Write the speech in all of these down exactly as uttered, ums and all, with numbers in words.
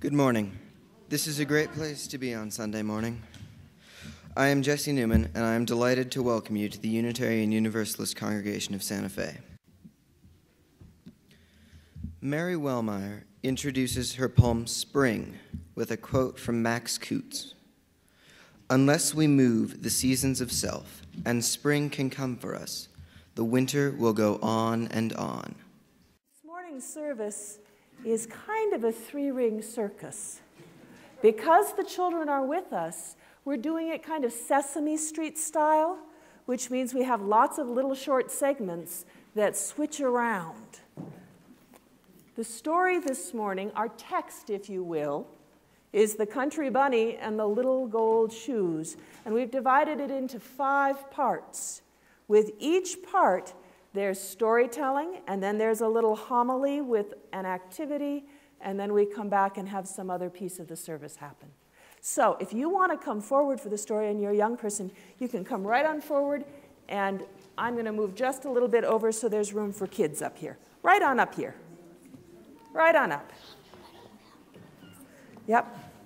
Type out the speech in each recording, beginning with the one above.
Good morning. This is a great place to be on Sunday morning. I am Jesse Newman, and I am delighted to welcome you to the Unitarian Universalist congregation of Santa Fe. Mary Wellmeyer introduces her poem Spring with a quote from Max Coots. Unless we move the seasons of self, and spring can come for us, the winter will go on and on. This morning's service is kind of a three-ring circus. Because the children are with us, we're doing it kind of Sesame Street style, which means we have lots of little short segments that switch around. The story this morning, our text, if you will, is the country bunny and the little gold shoes. And we've divided it into five parts. With each part, there's storytelling, and then there's a little homily with an activity, and then we come back and have some other piece of the service happen. So if you want to come forward for the story and you're a young person, you can come right on forward, and I'm going to move just a little bit over so there's room for kids up here. Right on up here. Right on up. Yep.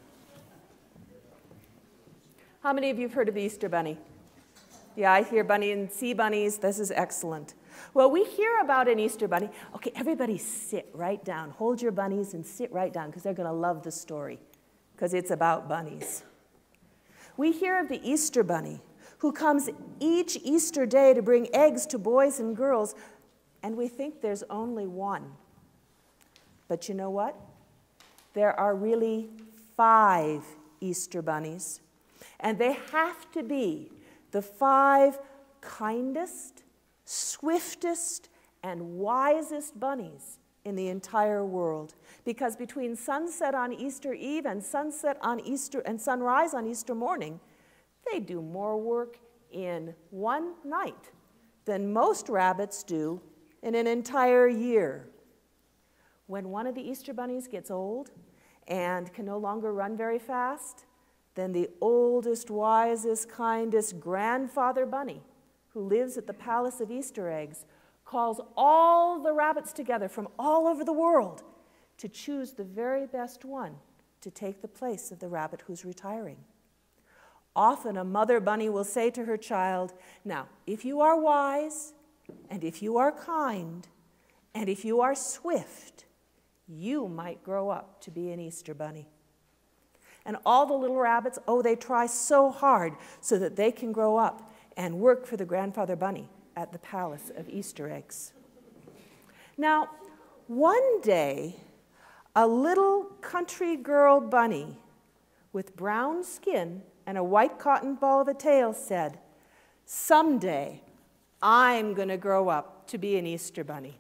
How many of you have heard of the Easter Bunny? Yeah, I hear bunny and see bunnies. This is excellent. Well, we hear about an Easter bunny. Okay, everybody sit right down. Hold your bunnies and sit right down because they're going to love the story because it's about bunnies. We hear of the Easter bunny who comes each Easter day to bring eggs to boys and girls, and we think there's only one. But you know what? There are really five Easter bunnies, and they have to be the five kindest, swiftest, and wisest bunnies in the entire world. Because between sunset on Easter Eve and sunset on Easter and sunrise on Easter morning, they do more work in one night than most rabbits do in an entire year. When one of the Easter bunnies gets old and can no longer run very fast, then the oldest, wisest, kindest grandfather bunny who lives at the Palace of Easter Eggs calls all the rabbits together from all over the world to choose the very best one to take the place of the rabbit who's retiring. Often a mother bunny will say to her child, now, if you are wise, and if you are kind, and if you are swift, you might grow up to be an Easter bunny. And all the little rabbits, oh, they try so hard so that they can grow up and work for the grandfather bunny at the Palace of Easter Eggs. Now, one day, a little country girl bunny with brown skin and a white cotton ball of a tail said, someday, I'm going to grow up to be an Easter bunny.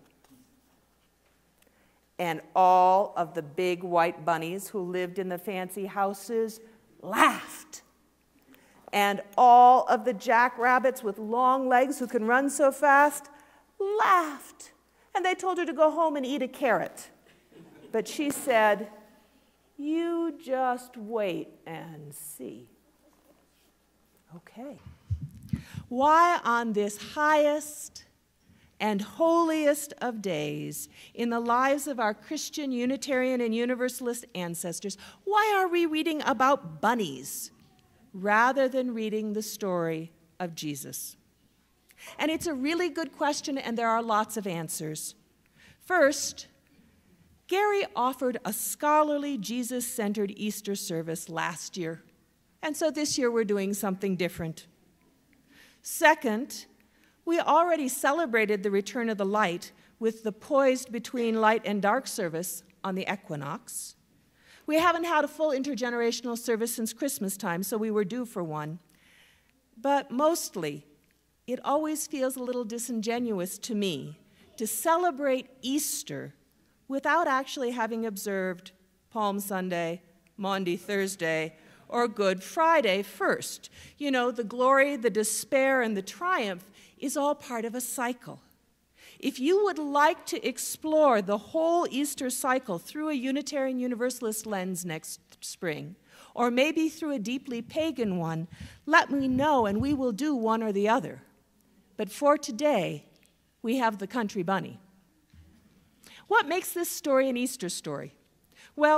And all of the big white bunnies who lived in the fancy houses laughed. And all of the jackrabbits with long legs who can run so fast laughed. And they told her to go home and eat a carrot. But she said, you just wait and see. Okay. Why on this highest and holiest of days in the lives of our Christian, Unitarian, and Universalist ancestors, why are we reading about bunnies rather than reading the story of Jesus? And it's a really good question, and there are lots of answers. First, Gary offered a scholarly, Jesus-centered Easter service last year, and so this year we're doing something different. Second, we already celebrated the return of the light with the Poised Between Light and Dark service on the equinox. We haven't had a full intergenerational service since Christmas time, so we were due for one. But mostly, it always feels a little disingenuous to me to celebrate Easter without actually having observed Palm Sunday, Maundy Thursday, or Good Friday first. You know, the glory, the despair, and the triumph is all part of a cycle. If you would like to explore the whole Easter cycle through a Unitarian Universalist lens next spring, or maybe through a deeply pagan one, let me know and we will do one or the other. But for today, we have the country bunny. What makes this story an Easter story? Well,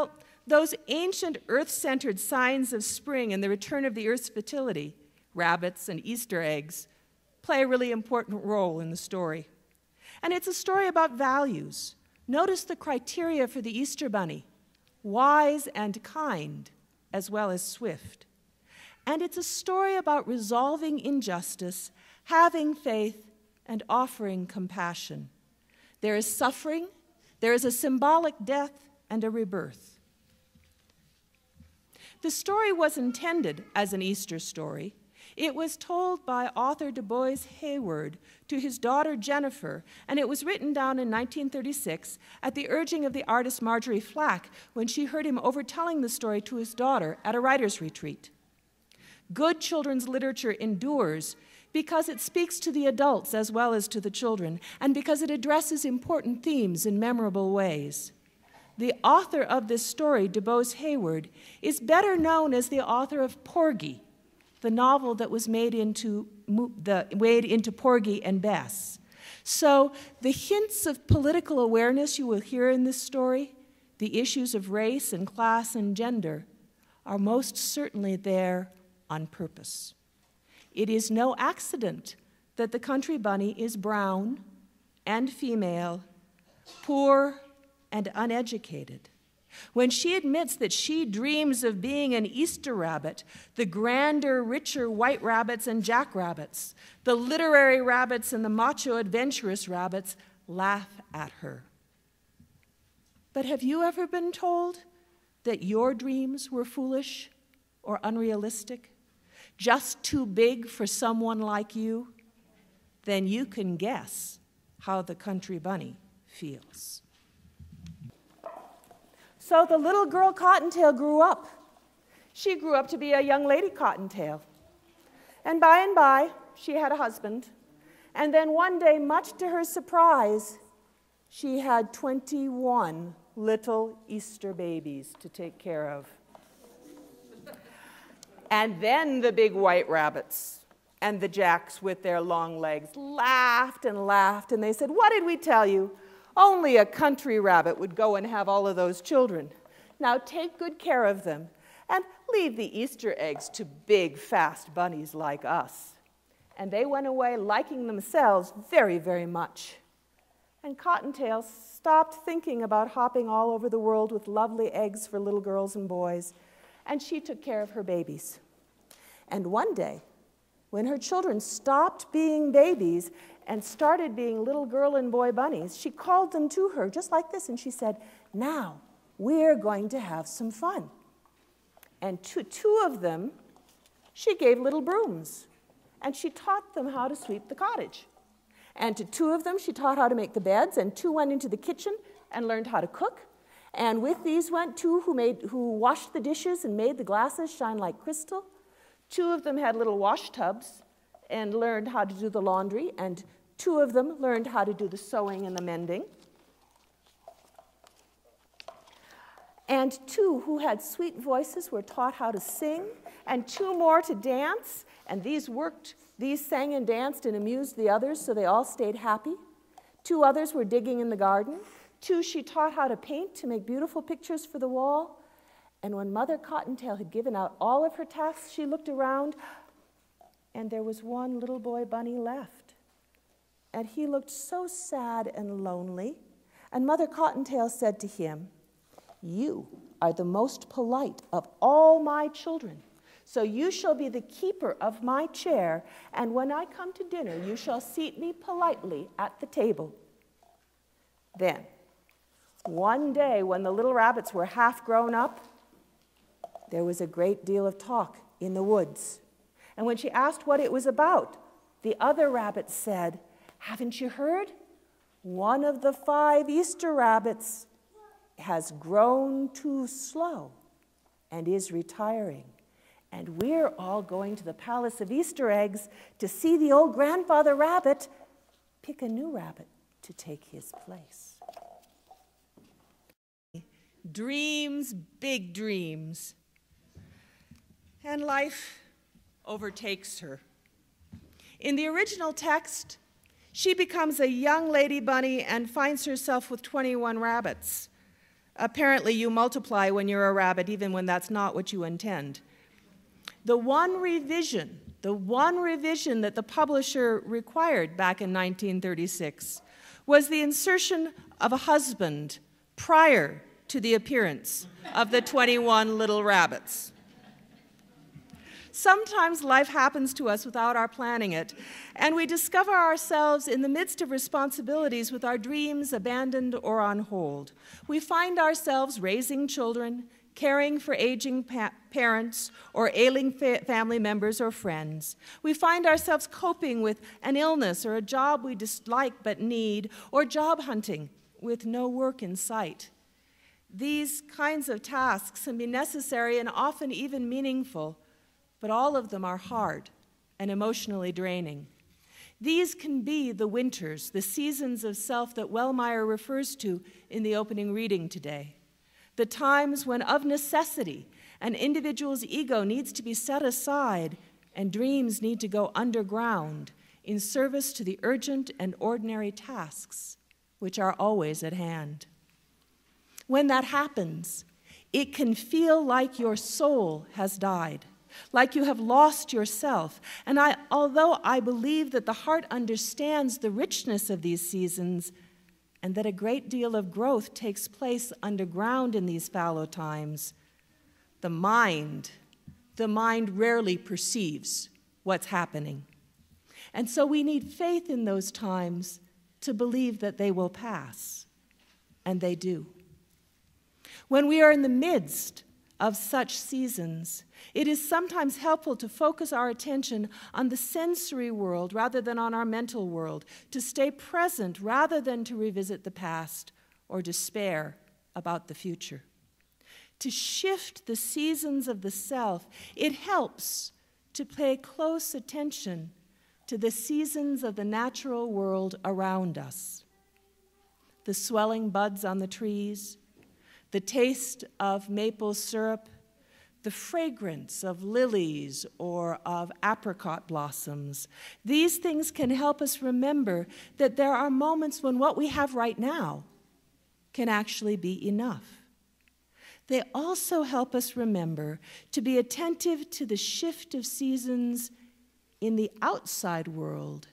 those ancient earth-centered signs of spring and the return of the earth's fertility, rabbits and Easter eggs, play a really important role in the story. And it's a story about values. Notice the criteria for the Easter Bunny: wise and kind, as well as swift. And it's a story about resolving injustice, having faith, and offering compassion. There is suffering, there is a symbolic death, and a rebirth. The story was intended as an Easter story. It was told by author Du Bois Hayward to his daughter Jennifer, and it was written down in nineteen thirty-six at the urging of the artist Marjorie Flack when she heard him overtelling the story to his daughter at a writer's retreat. Good children's literature endures because it speaks to the adults as well as to the children, and because it addresses important themes in memorable ways. The author of this story, Du Bois Hayward, is better known as the author of Porgy, the novel that was made into, the, made into Porgy and Bess. So the hints of political awareness you will hear in this story, the issues of race and class and gender, are most certainly there on purpose. It is no accident that the country bunny is brown and female, poor and uneducated. When she admits that she dreams of being an Easter rabbit, the grander, richer white rabbits and jackrabbits, the literary rabbits and the macho adventurous rabbits laugh at her. But have you ever been told that your dreams were foolish or unrealistic, just too big for someone like you? Then you can guess how the country bunny feels. So the little girl Cottontail grew up. She grew up to be a young lady Cottontail. And by and by, she had a husband. And then one day, much to her surprise, she had twenty-one little Easter babies to take care of. And then the big white rabbits and the jacks with their long legs laughed and laughed, and they said, "What did we tell you? Only a country rabbit would go and have all of those children. Now take good care of them and leave the Easter eggs to big, fast bunnies like us." And they went away liking themselves very, very much. And Cottontail stopped thinking about hopping all over the world with lovely eggs for little girls and boys, and she took care of her babies. And one day, when her children stopped being babies and started being little girl and boy bunnies, she called them to her just like this, and she said, "Now, we're going to have some fun." And to two of them, she gave little brooms, and she taught them how to sweep the cottage. And to two of them, she taught how to make the beds, and two went into the kitchen and learned how to cook. And with these went two who, made, who washed the dishes and made the glasses shine like crystal. Two of them had little wash tubs and learned how to do the laundry, and two of them learned how to do the sewing and the mending. And two who had sweet voices were taught how to sing, and two more to dance, and these worked, these sang and danced and amused the others, so they all stayed happy. Two others were digging in the garden. Two she taught how to paint to make beautiful pictures for the wall. And when Mother Cottontail had given out all of her tasks, she looked around, and there was one little boy bunny left. And he looked so sad and lonely. And Mother Cottontail said to him, "You are the most polite of all my children, so you shall be the keeper of my chair, and when I come to dinner, you shall seat me politely at the table." Then, one day when the little rabbits were half grown up, there was a great deal of talk in the woods. And when she asked what it was about, the other rabbits said, "Haven't you heard? One of the five Easter rabbits has grown too slow and is retiring. And we're all going to the Palace of Easter Eggs to see the old grandfather rabbit pick a new rabbit to take his place." Dreams, big dreams. And life overtakes her. In the original text, she becomes a young lady bunny and finds herself with twenty-one rabbits. Apparently, you multiply when you're a rabbit, even when that's not what you intend. The one revision, the one revision that the publisher required back in nineteen thirty-six was the insertion of a husband prior to the appearance of the twenty-one little rabbits. Sometimes life happens to us without our planning it, and we discover ourselves in the midst of responsibilities with our dreams abandoned or on hold. We find ourselves raising children, caring for aging pa- parents or ailing fa- family members or friends. We find ourselves coping with an illness or a job we dislike but need, or job hunting with no work in sight. These kinds of tasks can be necessary and often even meaningful, but all of them are hard and emotionally draining. These can be the winters, the seasons of self that Wellmeyer refers to in the opening reading today. The times when, of necessity, an individual's ego needs to be set aside and dreams need to go underground in service to the urgent and ordinary tasks which are always at hand. When that happens, it can feel like your soul has died, like you have lost yourself. And I, although I believe that the heart understands the richness of these seasons and that a great deal of growth takes place underground in these fallow times, the mind, the mind rarely perceives what's happening. And so we need faith in those times to believe that they will pass, and they do. When we are in the midst of such seasons, it is sometimes helpful to focus our attention on the sensory world rather than on our mental world, to stay present rather than to revisit the past or despair about the future. To shift the seasons of the self, it helps to pay close attention to the seasons of the natural world around us. The swelling buds on the trees, the taste of maple syrup, the fragrance of lilies or of apricot blossoms. These things can help us remember that there are moments when what we have right now can actually be enough. They also help us remember to be attentive to the shift of seasons in the outside world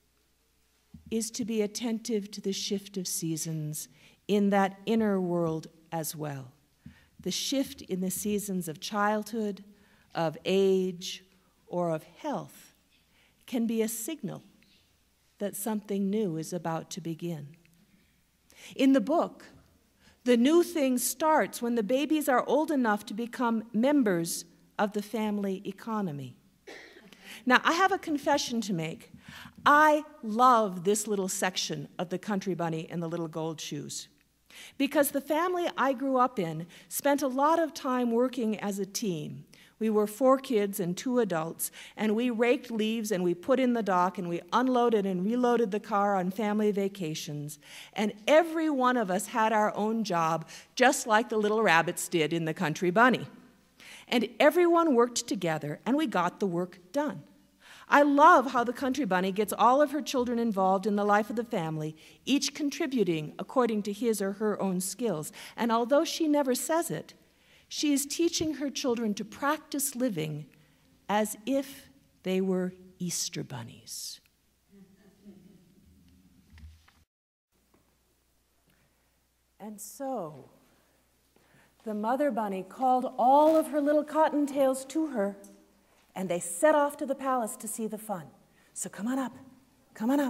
is to be attentive to the shift of seasons in that inner world as well. The shift in the seasons of childhood, of age, or of health can be a signal that something new is about to begin. In the book, the new thing starts when the babies are old enough to become members of the family economy. Now, I have a confession to make. I love this little section of The Country Bunny and the Little Gold Shoes, because the family I grew up in spent a lot of time working as a team. We were four kids and two adults, and we raked leaves and we put in the dock and we unloaded and reloaded the car on family vacations. And every one of us had our own job, just like the little rabbits did in The Country Bunny. And everyone worked together, and we got the work done. I love how the Country Bunny gets all of her children involved in the life of the family, each contributing according to his or her own skills. And although she never says it, she is teaching her children to practice living as if they were Easter bunnies. And so, the mother bunny called all of her little cottontails to her, and they set off to the palace to see the fun. So come on up, come on up.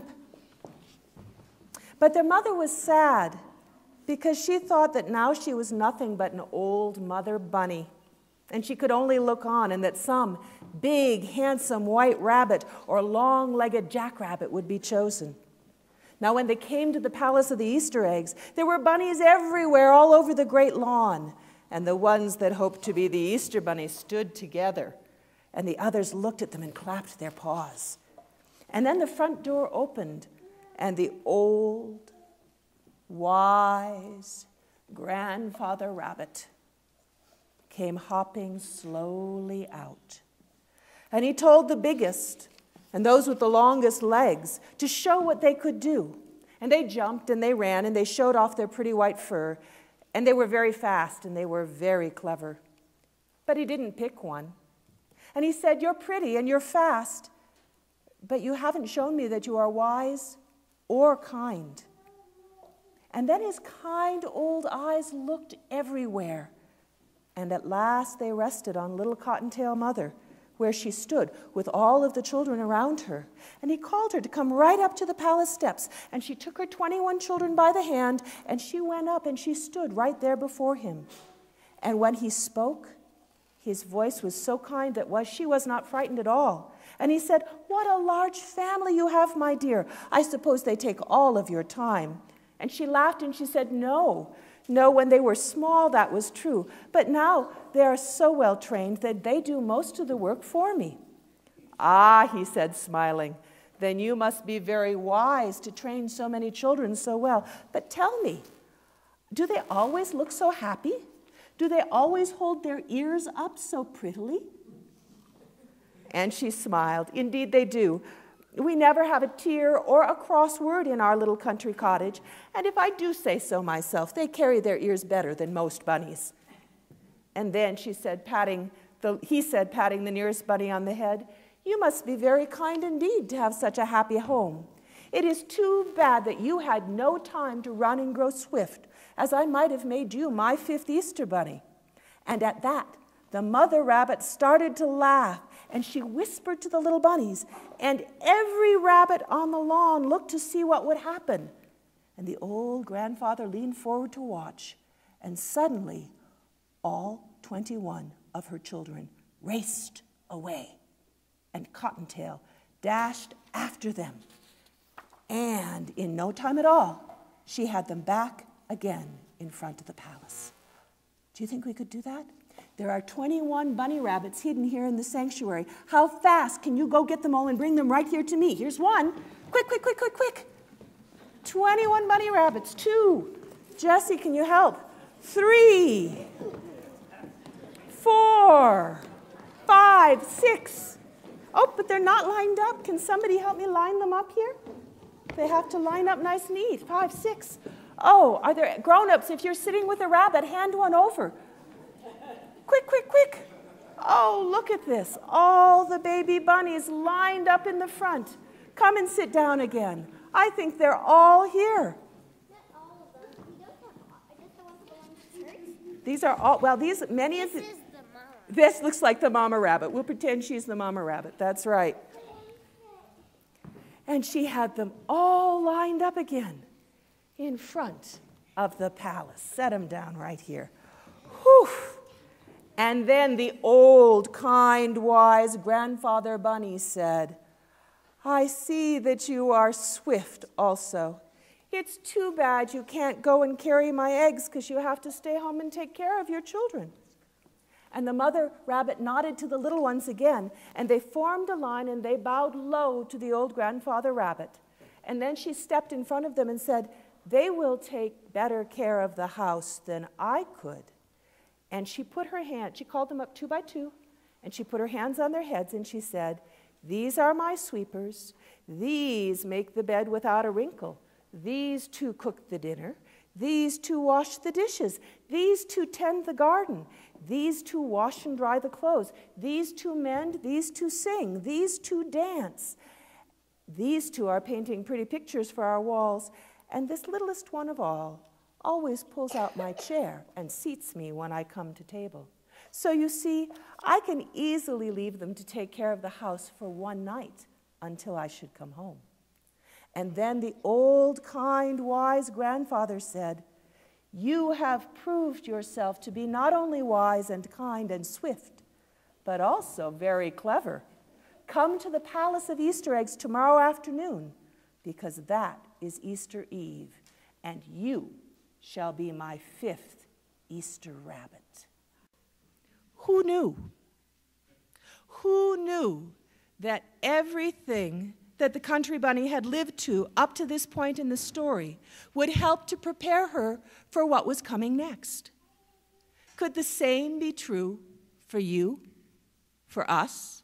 But their mother was sad because she thought that now she was nothing but an old mother bunny, and she could only look on, and that some big, handsome white rabbit or long-legged jackrabbit would be chosen. Now, when they came to the Palace of the Easter Eggs, there were bunnies everywhere, all over the great lawn, and the ones that hoped to be the Easter bunnies stood together, and the others looked at them and clapped their paws. And then the front door opened, and the old, wise grandfather rabbit came hopping slowly out. And he told the biggest and those with the longest legs to show what they could do. And they jumped and they ran and they showed off their pretty white fur. And they were very fast, and they were very clever. But he didn't pick one. And he said, "You're pretty and you're fast, but you haven't shown me that you are wise or kind." And then his kind old eyes looked everywhere. And at last they rested on little Cottontail Mother, where she stood with all of the children around her. And he called her to come right up to the palace steps. And she took her twenty-one children by the hand, and she went up and she stood right there before him. And when he spoke, his voice was so kind that was, she was not frightened at all. And he said, "What a large family you have, my dear. I suppose they take all of your time." And she laughed and she said, "No. No, when they were small, that was true. But now they are so well trained that they do most of the work for me." "Ah," he said, smiling, "then you must be very wise to train so many children so well. But tell me, do they always look so happy? Do they always hold their ears up so prettily?" And she smiled. "Indeed they do. We never have a tear or a cross word in our little country cottage, and if I do say so myself, they carry their ears better than most bunnies." And then she said, patting the, he said, patting the nearest bunny on the head, "You must be very kind indeed to have such a happy home. It is too bad that you had no time to run and grow swift, as I might have made you my fifth Easter bunny." And at that, the mother rabbit started to laugh, and she whispered to the little bunnies, and every rabbit on the lawn looked to see what would happen. And the old grandfather leaned forward to watch, and suddenly all twenty-one of her children raced away, and Cottontail dashed after them. And in no time at all, she had them back again in front of the palace. Do you think we could do that? There are twenty-one bunny rabbits hidden here in the sanctuary. How fast can you go get them all and bring them right here to me? Here's one. Quick, quick, quick, quick, quick. twenty-one bunny rabbits. Two. Jessie, can you help? Three. Four. Five. Six. Oh, but they're not lined up. Can somebody help me line them up here? They have to line up nice and neat. Five, six. Oh, are there grown-ups? If you're sitting with a rabbit, hand one over. Quick, quick, quick. Oh, look at this. All the baby bunnies lined up in the front. Come and sit down again. I think they're all here. Not all of them. We don't have all. I guess the ones that belong to church. These are all, well, these, many This of the, is the mama. this looks like the mama rabbit. We'll pretend she's the mama rabbit. That's right. And she had them all lined up again in front of the palace. Set them down right here. Whew. And then the old, kind, wise grandfather bunny said, "I see that you are swift also. It's too bad you can't go and carry my eggs because you have to stay home and take care of your children." And the mother rabbit nodded to the little ones again, and they formed a line and they bowed low to the old grandfather rabbit. And then she stepped in front of them and said, "They will take better care of the house than I could." And she put her hand, she called them up two by two, and she put her hands on their heads and she said, "These are my sweepers. These make the bed without a wrinkle. These two cook the dinner. These two wash the dishes. These two tend the garden. These two wash and dry the clothes. These two mend. These two sing. These two dance. These two are painting pretty pictures for our walls. And this littlest one of all always pulls out my chair and seats me when I come to table. So you see, I can easily leave them to take care of the house for one night until I should come home." And then the old, kind, wise grandfather said, "You have proved yourself to be not only wise and kind and swift, but also very clever. Come to the Palace of Easter Eggs tomorrow afternoon, because that is Easter Eve, and you shall be my fifth Easter rabbit." Who knew? Who knew that everything that the country bunny had lived to up to this point in the story would help to prepare her for what was coming next? Could the same be true for you, for us?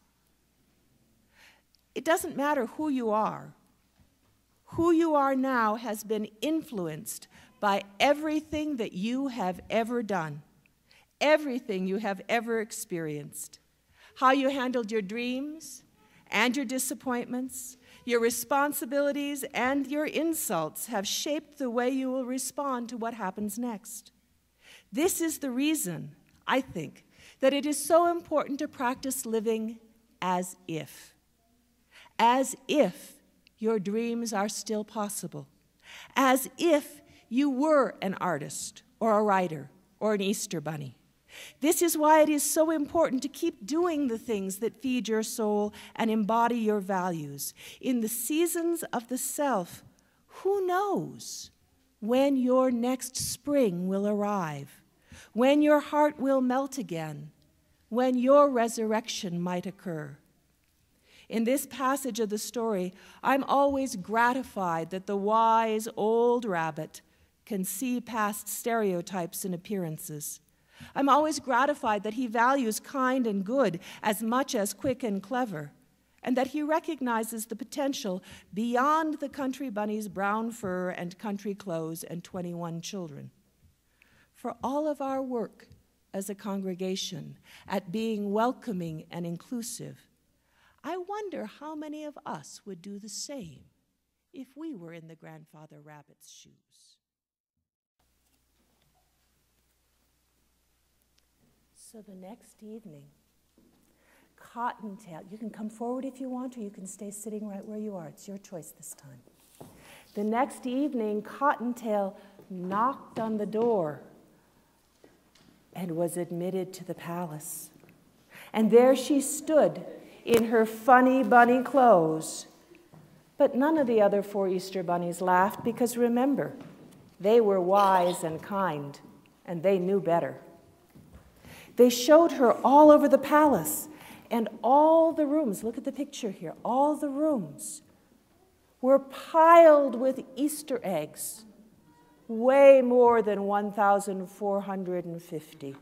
It doesn't matter who you are. Who you are now has been influenced by everything that you have ever done, everything you have ever experienced, how you handled your dreams and your disappointments, your responsibilities and your insults have shaped the way you will respond to what happens next. This is the reason, I think, that it is so important to practice living as if. As if your dreams are still possible. As if you were an artist or a writer or an Easter bunny. This is why it is so important to keep doing the things that feed your soul and embody your values. In the seasons of the self, who knows when your next spring will arrive, when your heart will melt again, when your resurrection might occur. In this passage of the story, I'm always gratified that the wise old rabbit can see past stereotypes and appearances. I'm always gratified that he values kind and good as much as quick and clever, and that he recognizes the potential beyond the country bunny's brown fur and country clothes and twenty-one children. For all of our work as a congregation at being welcoming and inclusive, I wonder how many of us would do the same if we were in the grandfather rabbit's shoes. So the next evening, Cottontail, you can come forward if you want, or you can stay sitting right where you are. It's your choice this time. The next evening, Cottontail knocked on the door and was admitted to the palace. And there she stood in her funny bunny clothes. But none of the other four Easter bunnies laughed because, remember, they were wise and kind, and they knew better. They showed her all over the palace, and all the rooms, look at the picture here, all the rooms were piled with Easter eggs, way more than one thousand four hundred fifty.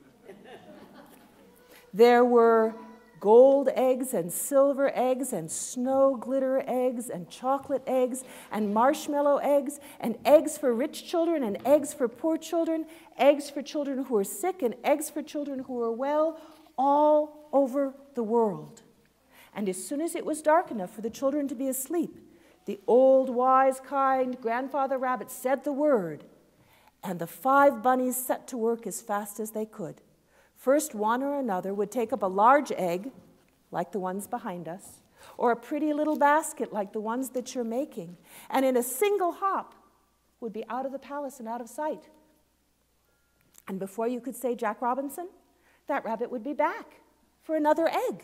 There were gold eggs and silver eggs and snow glitter eggs and chocolate eggs and marshmallow eggs and eggs for rich children and eggs for poor children, eggs for children who are sick and eggs for children who are well, all over the world. And as soon as it was dark enough for the children to be asleep, the old, wise, kind grandfather rabbit said the word, and the five bunnies set to work as fast as they could. First, one or another would take up a large egg, like the ones behind us, or a pretty little basket like the ones that you're making, and in a single hop would be out of the palace and out of sight. And before you could say Jack Robinson, that rabbit would be back for another egg.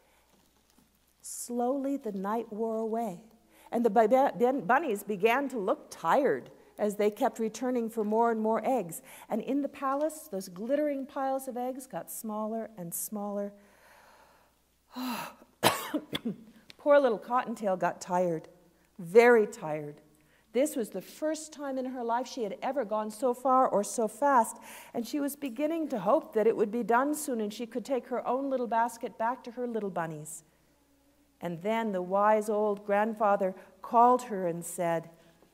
Slowly the night wore away, and the bunnies began to look tired as they kept returning for more and more eggs. And in the palace, those glittering piles of eggs got smaller and smaller. Poor little Cottontail got tired, very tired. This was the first time in her life she had ever gone so far or so fast, and she was beginning to hope that it would be done soon and she could take her own little basket back to her little bunnies. And then the wise old grandfather called her and said,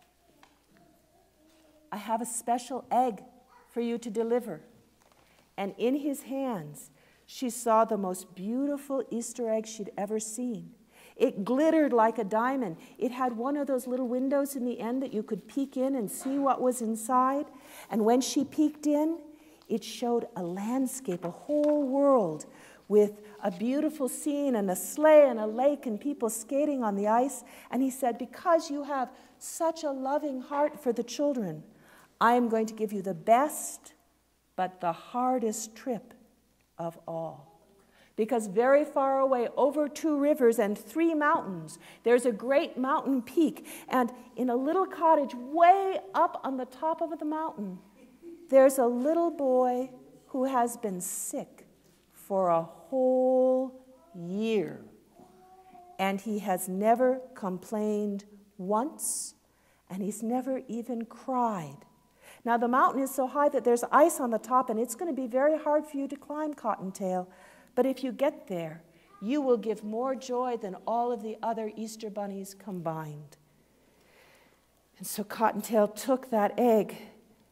"I have a special egg for you to deliver." And in his hands, she saw the most beautiful Easter egg she'd ever seen. It glittered like a diamond. It had one of those little windows in the end that you could peek in and see what was inside. And when she peeked in, it showed a landscape, a whole world, with a beautiful scene and a sleigh and a lake and people skating on the ice. And he said, "Because you have such a loving heart for the children, I am going to give you the best, but the hardest trip of all. Because very far away, over two rivers and three mountains, there's a great mountain peak. And in a little cottage way up on the top of the mountain, there's a little boy who has been sick for a whole year. And he has never complained once, and he's never even cried. Now, the mountain is so high that there's ice on the top, and it's going to be very hard for you to climb, Cottontail. But if you get there, you will give more joy than all of the other Easter bunnies combined." And so Cottontail took that egg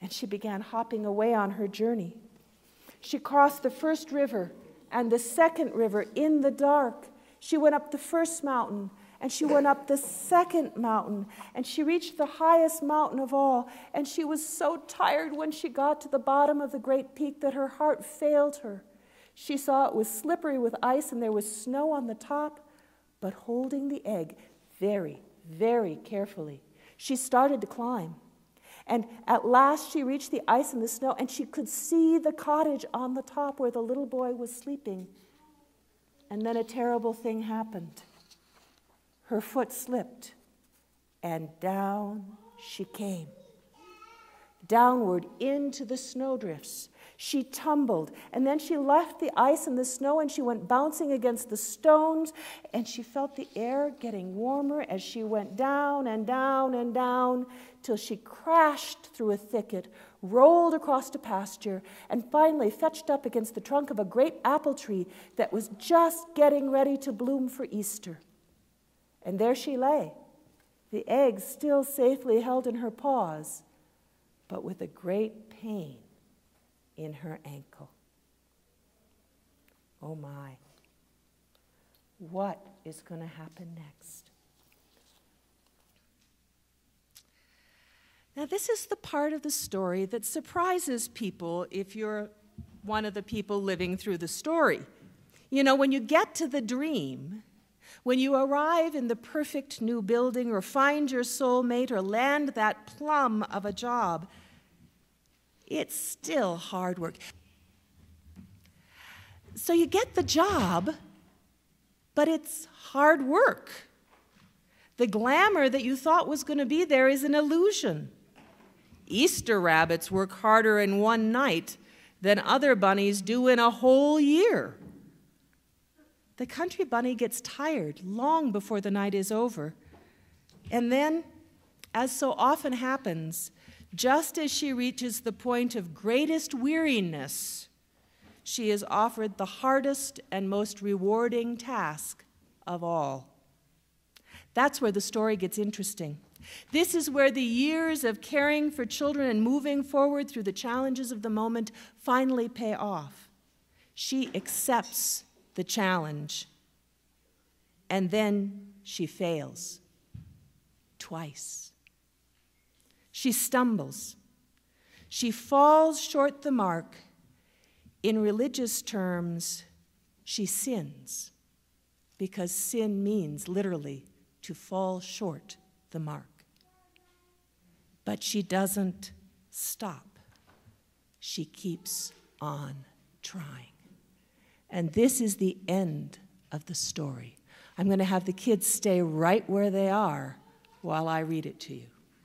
and she began hopping away on her journey. She crossed the first river and the second river in the dark. She went up the first mountain, and she went up the second mountain, and she reached the highest mountain of all, and she was so tired when she got to the bottom of the great peak that her heart failed her. She saw it was slippery with ice, and there was snow on the top, but holding the egg very, very carefully, she started to climb. And at last she reached the ice and the snow, and she could see the cottage on the top where the little boy was sleeping. And then a terrible thing happened. Her foot slipped, and down she came. Downward into the snowdrifts. She tumbled, and then she left the ice and the snow, and she went bouncing against the stones, and she felt the air getting warmer as she went down and down and down, till she crashed through a thicket, rolled across a pasture, and finally fetched up against the trunk of a great apple tree that was just getting ready to bloom for Easter. And there she lay, the egg still safely held in her paws, but with a great pain in her ankle. Oh my, what is going to happen next? Now, this is the part of the story that surprises people if you're one of the people living through the story. You know, when you get to the dream, when you arrive in the perfect new building or find your soulmate or land that plum of a job, it's still hard work. So you get the job, but it's hard work. The glamour that you thought was going to be there is an illusion. Easter rabbits work harder in one night than other bunnies do in a whole year. The country bunny gets tired long before the night is over. And then, as so often happens, just as she reaches the point of greatest weariness, she is offered the hardest and most rewarding task of all. That's where the story gets interesting. This is where the years of caring for children and moving forward through the challenges of the moment finally pay off. She accepts the challenge, and then she fails twice. She stumbles. She falls short the mark. In religious terms, she sins, because sin means literally to fall short the mark. But she doesn't stop. She keeps on trying. And this is the end of the story. I'm going to have the kids stay right where they are while I read it to you.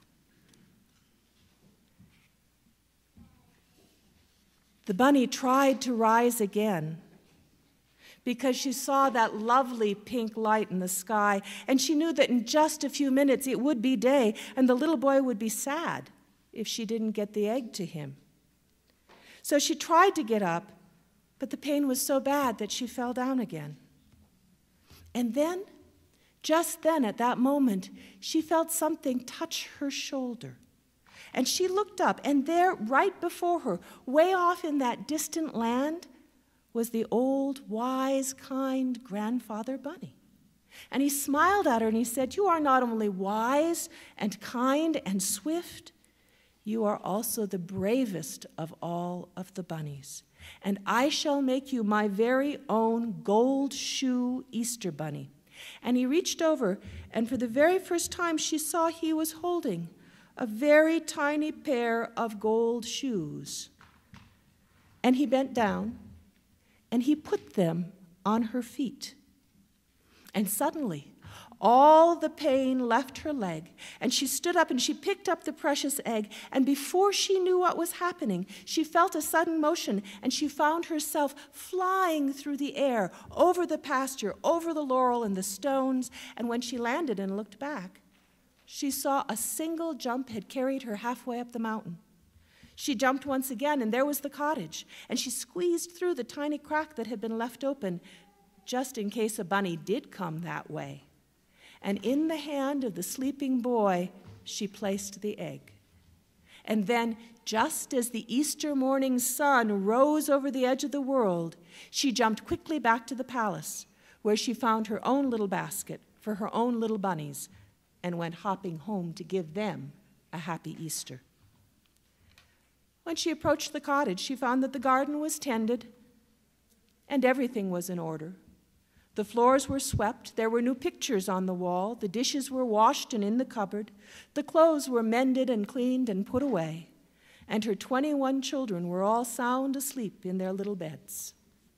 The bunny tried to rise again because she saw that lovely pink light in the sky, and she knew that in just a few minutes it would be day, and the little boy would be sad if she didn't get the egg to him. So she tried to get up, but the pain was so bad that she fell down again. And then, just then, at that moment, she felt something touch her shoulder. And she looked up, and there, right before her, way off in that distant land, was the old, wise, kind grandfather bunny. And he smiled at her and he said, "You are not only wise and kind and swift, you are also the bravest of all of the bunnies. And I shall make you my very own gold shoe Easter bunny." And he reached over, and for the very first time she saw he was holding a very tiny pair of gold shoes. And he bent down, and he put them on her feet. And suddenly, all the pain left her leg, and she stood up and she picked up the precious egg, and before she knew what was happening, she felt a sudden motion, and she found herself flying through the air, over the pasture, over the laurel and the stones, and when she landed and looked back, she saw a single jump had carried her halfway up the mountain. She jumped once again, and there was the cottage, and she squeezed through the tiny crack that had been left open, just in case a bunny did come that way. And in the hand of the sleeping boy, she placed the egg. And then, just as the Easter morning sun rose over the edge of the world, she jumped quickly back to the palace, where she found her own little basket for her own little bunnies and went hopping home to give them a happy Easter. When she approached the cottage, she found that the garden was tended and everything was in order. The floors were swept, there were new pictures on the wall, the dishes were washed and in the cupboard, the clothes were mended and cleaned and put away, and her twenty-one children were all sound asleep in their little beds.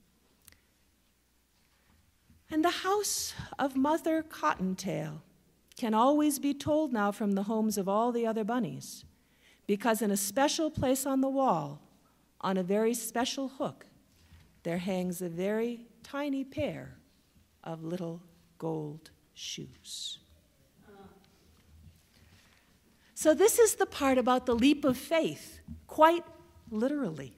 And the house of Mother Cottontail can always be told now from the homes of all the other bunnies, because in a special place on the wall, on a very special hook, there hangs a very tiny pair of little gold shoes. So this is the part about the leap of faith, quite literally.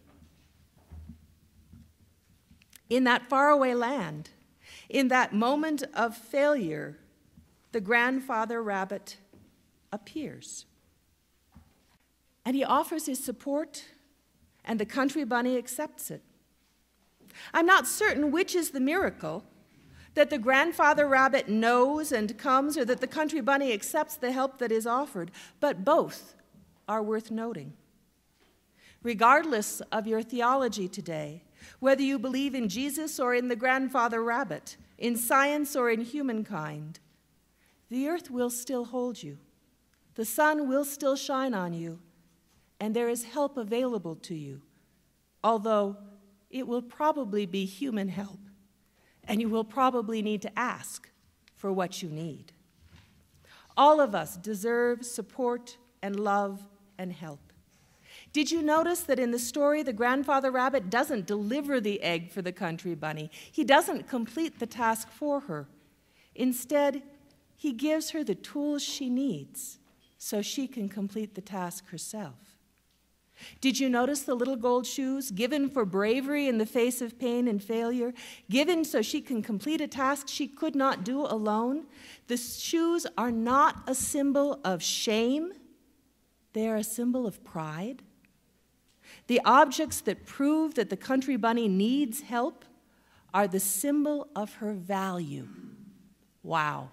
In that faraway land, in that moment of failure, the grandfather rabbit appears. And he offers his support, and the country bunny accepts it. I'm not certain which is the miracle, that the grandfather rabbit knows and comes, or that the country bunny accepts the help that is offered, but both are worth noting. Regardless of your theology today, whether you believe in Jesus or in the grandfather rabbit, in science or in humankind, the earth will still hold you. The sun will still shine on you, and there is help available to you, although it will probably be human help, and you will probably need to ask for what you need. All of us deserve support and love and help. Did you notice that in the story, the grandfather rabbit doesn't deliver the egg for the country bunny? He doesn't complete the task for her. Instead, he gives her the tools she needs so she can complete the task herself. Did you notice the little gold shoes, given for bravery in the face of pain and failure, given so she can complete a task she could not do alone? The shoes are not a symbol of shame. They are a symbol of pride. The objects that prove that the country bunny needs help are the symbol of her value. Wow.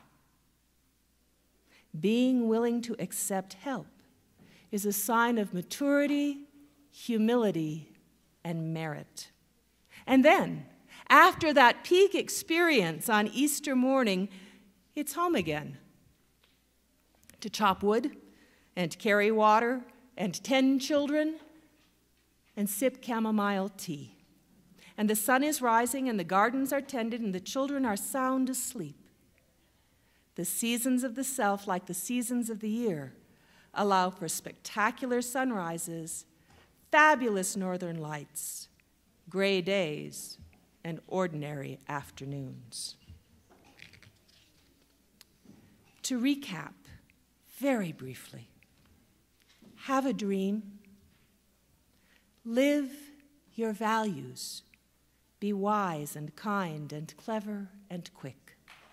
Being willing to accept help is a sign of maturity, humility, and merit. And then, after that peak experience on Easter morning, it's home again to chop wood and carry water and tend children and sip chamomile tea. And the sun is rising and the gardens are tended and the children are sound asleep. The seasons of the self, like the seasons of the year, allow for spectacular sunrises, fabulous northern lights, gray days, and ordinary afternoons. To recap, very briefly, have a dream, live your values, be wise and kind and clever and quick.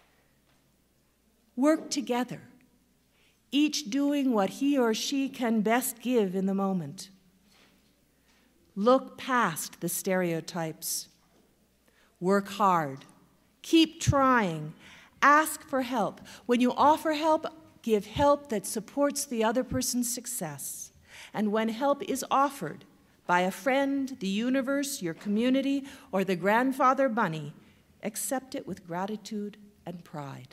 Work together, each doing what he or she can best give in the moment. Look past the stereotypes. Work hard. Keep trying. Ask for help. When you offer help, give help that supports the other person's success. And when help is offered by a friend, the universe, your community, or the grandfather bunny, accept it with gratitude and pride.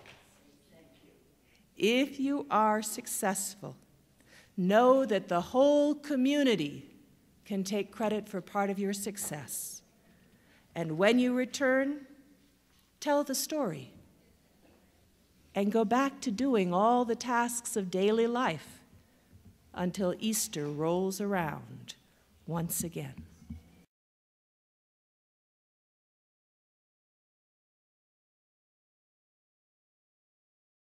If you are successful, know that the whole community can take credit for part of your success. And when you return, tell the story and go back to doing all the tasks of daily life until Easter rolls around once again.